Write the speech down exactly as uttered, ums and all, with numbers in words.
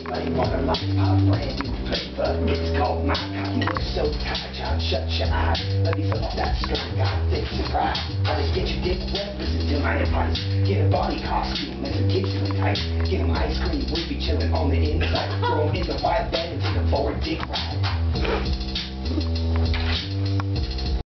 Money for the life, my brand new flavor. It's called my cock. You look so tired, John. Shut your eyes. Let me fill up that skirt. Got thick surprise. I just get your dick wet. Listen to my advice. Get a body costume and some kids doing tight. Get him ice cream. We'll be chilling on the inside. Throw him in the wide bed and take a forward dick ride.